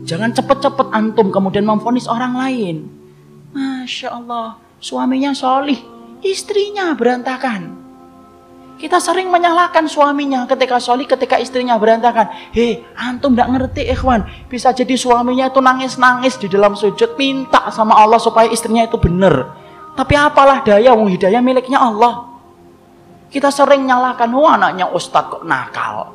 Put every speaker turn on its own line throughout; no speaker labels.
Jangan cepet-cepet antum kemudian memvonis orang lain. Masya Allah, suaminya solih, istrinya berantakan. Kita sering menyalahkan suaminya ketika solih, ketika istrinya berantakan. Hei, antum gak ngerti ikhwan. Bisa jadi suaminya itu nangis-nangis di dalam sujud, minta sama Allah supaya istrinya itu benar. Tapi apalah daya, wong hidayah miliknya Allah. Kita sering nyalahkan, anaknya ustadz kok nakal.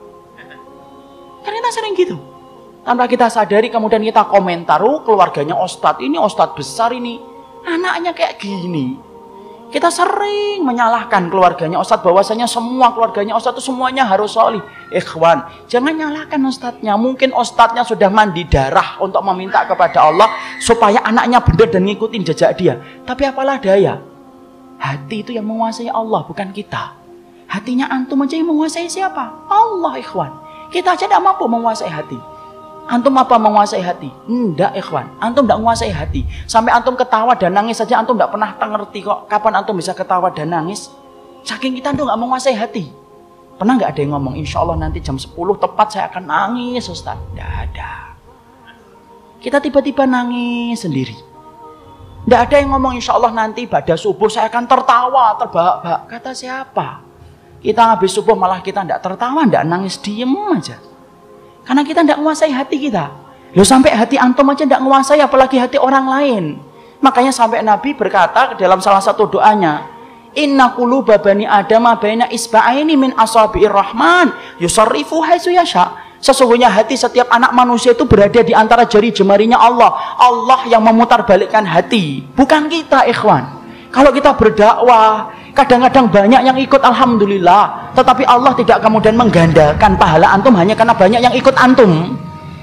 Kan kita sering gitu. Tanpa kita sadari kemudian kita komentar, keluarganya ustadz, ini ustadz besar ini, anaknya kayak gini. Kita sering menyalahkan keluarganya ustadz, bahwasanya semua keluarganya ustadz itu semuanya harus solih. Ikhwan, jangan nyalahkan ustadznya. Mungkin ustadznya sudah mandi darah untuk meminta kepada Allah supaya anaknya benar dan ngikutin jejak dia. Tapi apalah daya, hati itu yang menguasai Allah, bukan kita. Hatinya antum aja yang menguasai siapa? Allah, ikhwan. Kita aja tidak mampu menguasai hati. Antum apa menguasai hati? Enggak, ikhwan. Antum tidak menguasai hati. Sampai antum ketawa dan nangis saja antum tidak pernah ngerti kok kapan antum bisa ketawa dan nangis. Saking kita tuh nggak menguasai hati. Pernah nggak ada yang ngomong, insya Allah nanti jam 10 tepat saya akan nangis, Ustaz? Tidak ada. Kita tiba-tiba nangis sendiri. Tidak ada yang ngomong, insya Allah nanti pada subuh saya akan tertawa, terbahak-bahak. Kata siapa? Kita habis subuh malah kita tidak tertawa, tidak nangis, diem aja. Karena kita tidak menguasai hati kita. Loh, sampai hati antum aja tidak menguasai, apalagi hati orang lain. Makanya sampai Nabi berkata dalam salah satu doanya, Inna quluba bani adama baina isba'aini min asabi'ir rahman yusarrifu haitsu yasha. Sesungguhnya hati setiap anak manusia itu berada di antara jari jemarinya Allah. Allah yang memutarbalikkan hati, bukan kita, ikhwan. Kalau kita berdakwah, kadang-kadang banyak yang ikut, alhamdulillah. Tetapi Allah tidak kemudian menggandakan pahala antum hanya karena banyak yang ikut antum.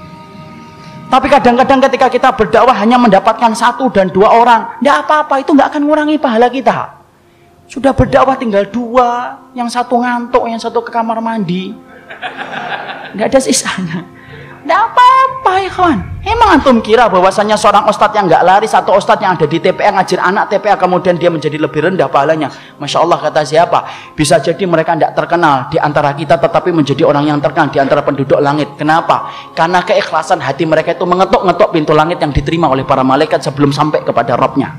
Tapi kadang-kadang ketika kita berdakwah hanya mendapatkan 1 dan 2 orang, tidak apa-apa, itu nggak akan mengurangi pahala kita. Sudah berdakwah tinggal 2, yang 1 ngantuk, yang 1 ke kamar mandi, nggak ada sisanya. Tidak apa-apa, ikhwan. Emang antum kira bahwasanya seorang ustadz yang nggak lari, satu ustadz yang ada di TPA ngajar anak TPA kemudian dia menjadi lebih rendah pahalanya? Masya Allah, kata siapa? Bisa jadi mereka tidak terkenal di antara kita, tetapi menjadi orang yang terkenal di antara penduduk langit. Kenapa? Karena keikhlasan hati mereka itu mengetuk-ngetuk pintu langit yang diterima oleh para malaikat sebelum sampai kepada Rabbnya.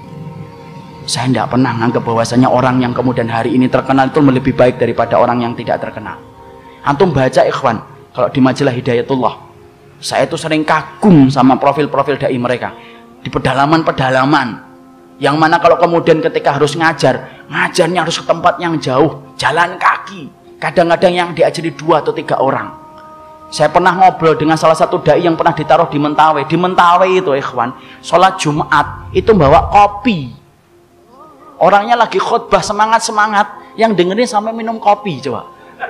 Saya tidak pernah menganggap bahwasanya orang yang kemudian hari ini terkenal itu lebih baik daripada orang yang tidak terkenal. Antum baca, ikhwan, kalau di majalah Hidayatullah, saya tuh sering kagum sama profil-profil dai mereka di pedalaman-pedalaman, yang mana kalau kemudian ketika harus ngajarnya harus ke tempat yang jauh, jalan kaki. Kadang-kadang yang diajari 2 atau 3 orang. Saya pernah ngobrol dengan salah satu dai yang pernah ditaruh di Mentawai. Di Mentawai itu, ikhwan, sholat Jumat itu bawa kopi. Orangnya lagi khutbah semangat-semangat, yang dengerin sampai minum kopi, coba.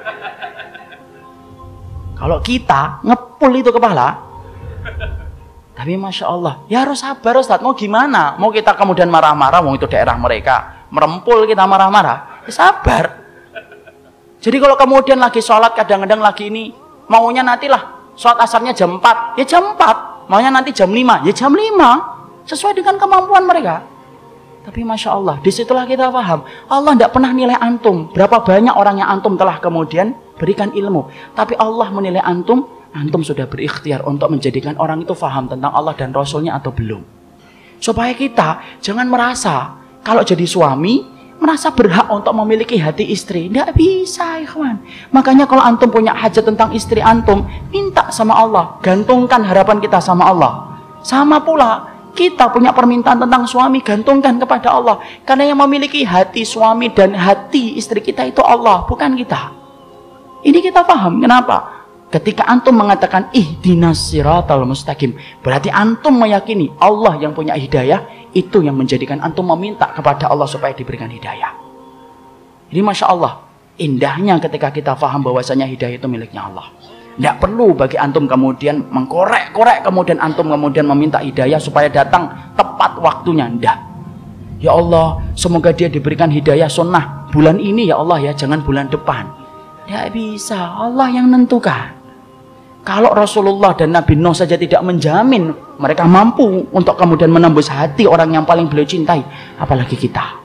Kalau kita ngepul itu kepala, tapi Masya Allah, ya harus sabar Ustaz. Mau gimana? Mau kita kemudian marah-marah, mau itu daerah mereka, merempul kita marah-marah, ya sabar. Jadi kalau kemudian lagi sholat, kadang-kadang lagi ini, maunya nantilah sholat asarnya jam 4, ya jam 4. Maunya nanti jam 5, ya jam 5. Sesuai dengan kemampuan mereka. Tapi Masya Allah, disitulah kita paham, Allah tidak pernah nilai antum berapa banyak orang yang antum telah kemudian berikan ilmu. Tapi Allah menilai antum sudah berikhtiar untuk menjadikan orang itu paham tentang Allah dan Rasulnya atau belum. Supaya kita jangan merasa kalau jadi suami merasa berhak untuk memiliki hati istri. Tidak bisa, ikhwan. Makanya kalau antum punya hajat tentang istri antum, minta sama Allah, gantungkan harapan kita sama Allah. Sama pula kita punya permintaan tentang suami, gantungkan kepada Allah. Karena yang memiliki hati suami dan hati istri kita itu Allah, bukan kita. Ini kita paham. Kenapa? Ketika antum mengatakan ihdinas siratal mustaqim, berarti antum meyakini Allah yang punya hidayah, itu yang menjadikan antum meminta kepada Allah supaya diberikan hidayah. Ini Masya Allah, indahnya ketika kita paham bahwasanya hidayah itu miliknya Allah. Tidak perlu bagi antum kemudian mengkorek-korek, kemudian antum kemudian meminta hidayah supaya datang tepat waktunya. Tidak. Ya Allah, semoga dia diberikan hidayah sunnah bulan ini ya Allah ya, jangan bulan depan. Tidak bisa, Allah yang menentukan. Kalau Rasulullah dan Nabi Nuh saja tidak menjamin mereka mampu untuk kemudian menembus hati orang yang paling beliau cintai, apalagi kita.